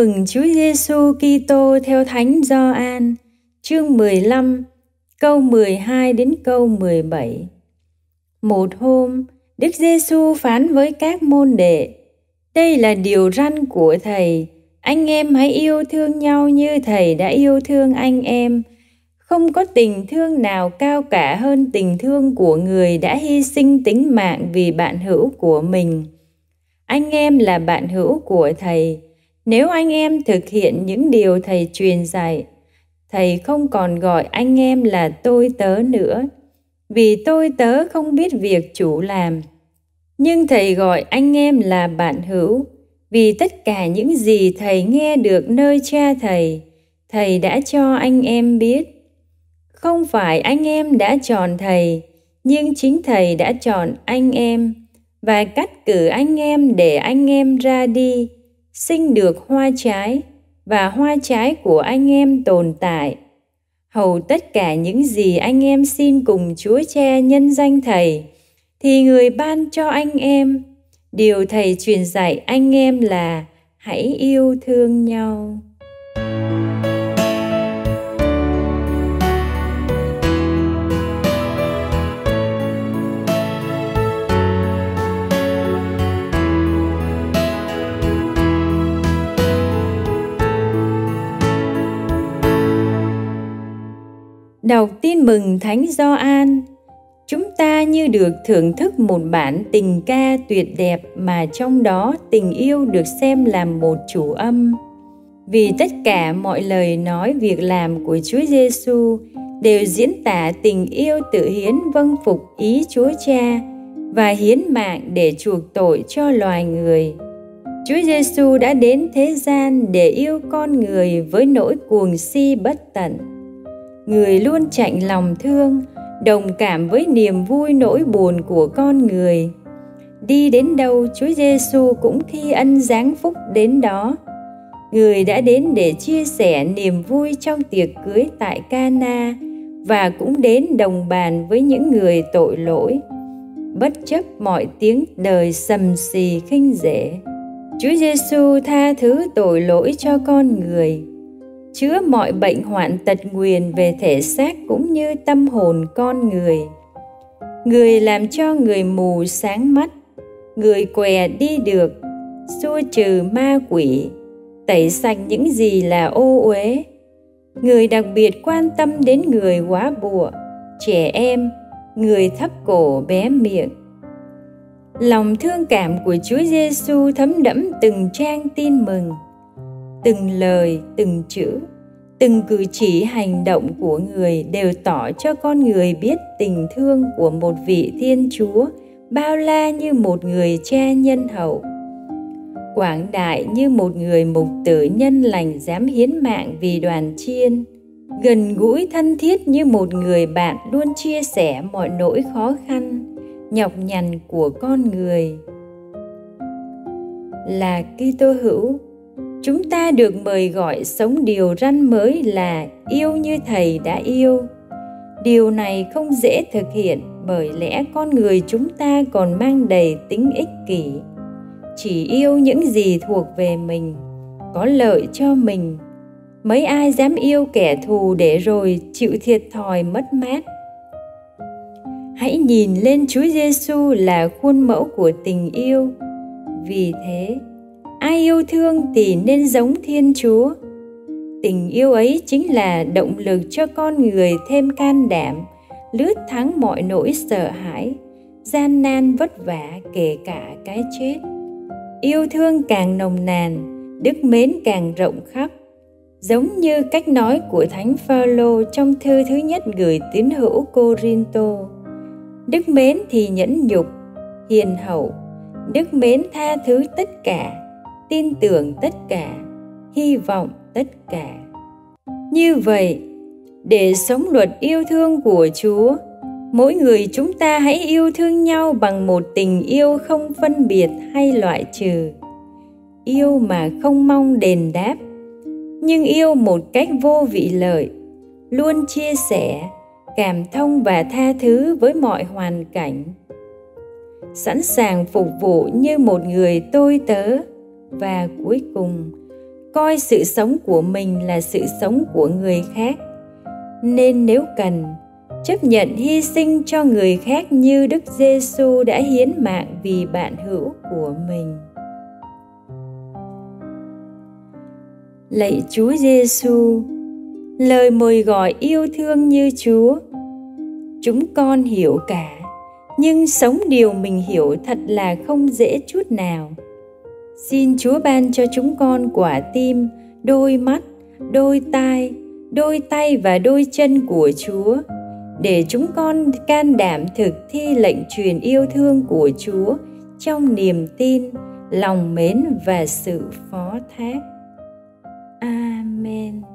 mừng Chúa Giêsu Kitô theo Thánh Gioan, chương 15, câu 12 đến câu 17. Một hôm, Đức Giêsu phán với các môn đệ: đây là điều răn của Thầy, anh em hãy yêu thương nhau như Thầy đã yêu thương anh em. Không có tình thương nào cao cả hơn tình thương của người đã hy sinh tính mạng vì bạn hữu của mình. Anh em là bạn hữu của Thầy nếu anh em thực hiện những điều Thầy truyền dạy. Thầy không còn gọi anh em là tôi tớ nữa, vì tôi tớ không biết việc chủ làm. Nhưng Thầy gọi anh em là bạn hữu, vì tất cả những gì Thầy nghe được nơi Cha Thầy, Thầy đã cho anh em biết. Không phải anh em đã chọn Thầy, nhưng chính Thầy đã chọn anh em và cắt cử anh em để anh em ra đi, sinh được hoa trái, và hoa trái của anh em tồn tại. Hầu tất cả những gì anh em xin cùng Chúa Cha nhân danh Thầy, thì Người ban cho anh em. Điều Thầy truyền dạy anh em là hãy yêu thương nhau. Đọc tin mừng Thánh Gioan, chúng ta như được thưởng thức một bản tình ca tuyệt đẹp mà trong đó tình yêu được xem làm một chủ âm. Vì tất cả mọi lời nói việc làm của Chúa Giêsu đều diễn tả tình yêu tự hiến vâng phục ý Chúa Cha và hiến mạng để chuộc tội cho loài người. Chúa Giêsu đã đến thế gian để yêu con người với nỗi cuồng si bất tận. Người luôn chạnh lòng thương, đồng cảm với niềm vui nỗi buồn của con người. Đi đến đâu, Chúa Giêsu cũng thi ân giáng phúc đến đó. Người đã đến để chia sẻ niềm vui trong tiệc cưới tại Ca-na và cũng đến đồng bàn với những người tội lỗi. Bất chấp mọi tiếng đời sầm xì khinh rẻ, Chúa Giêsu tha thứ tội lỗi cho con người, chữa mọi bệnh hoạn tật nguyền về thể xác cũng như tâm hồn con người. Người làm cho người mù sáng mắt, người què đi được, xua trừ ma quỷ, tẩy sạch những gì là ô uế. Người đặc biệt quan tâm đến người góa bụa, trẻ em, người thấp cổ bé miệng. Lòng thương cảm của Chúa Giêsu thấm đẫm từng trang tin mừng. Từng lời, từng chữ, từng cử chỉ hành động của người đều tỏ cho con người biết tình thương của một vị Thiên Chúa bao la như một người cha nhân hậu, quảng đại như một người mục tử nhân lành dám hiến mạng vì đoàn chiên, gần gũi thân thiết như một người bạn luôn chia sẻ mọi nỗi khó khăn, nhọc nhằn của con người. Là Kitô hữu, chúng ta được mời gọi sống điều răn mới là yêu như Thầy đã yêu. Điều này không dễ thực hiện bởi lẽ con người chúng ta còn mang đầy tính ích kỷ, chỉ yêu những gì thuộc về mình, có lợi cho mình. Mấy ai dám yêu kẻ thù để rồi chịu thiệt thòi mất mát. Hãy nhìn lên Chúa Giêsu là khuôn mẫu của tình yêu. Vì thế, ai yêu thương thì nên giống Thiên Chúa. Tình yêu ấy chính là động lực cho con người thêm can đảm, lướt thắng mọi nỗi sợ hãi, gian nan vất vả kể cả cái chết. Yêu thương càng nồng nàn, đức mến càng rộng khắp. Giống như cách nói của Thánh Phaolô trong thư thứ nhất gửi tín hữu Cô-rin-tô. Đức mến thì nhẫn nhục, hiền hậu, đức mến tha thứ tất cả, tin tưởng tất cả, hy vọng tất cả. Như vậy, để sống luật yêu thương của Chúa, mỗi người chúng ta hãy yêu thương nhau bằng một tình yêu không phân biệt hay loại trừ. Yêu mà không mong đền đáp, nhưng yêu một cách vô vị lợi, luôn chia sẻ, cảm thông và tha thứ với mọi hoàn cảnh. Sẵn sàng phục vụ như một người tôi tớ. Và cuối cùng, coi sự sống của mình là sự sống của người khác, nên nếu cần, chấp nhận hy sinh cho người khác như Đức Giêsu đã hiến mạng vì bạn hữu của mình. Lạy Chúa Giêsu, lời mời gọi yêu thương như Chúa, chúng con hiểu cả, nhưng sống điều mình hiểu thật là không dễ chút nào. Xin Chúa ban cho chúng con quả tim, đôi mắt, đôi tai, đôi tay và đôi chân của Chúa, để chúng con can đảm thực thi lệnh truyền yêu thương của Chúa trong niềm tin, lòng mến và sự phó thác. Amen.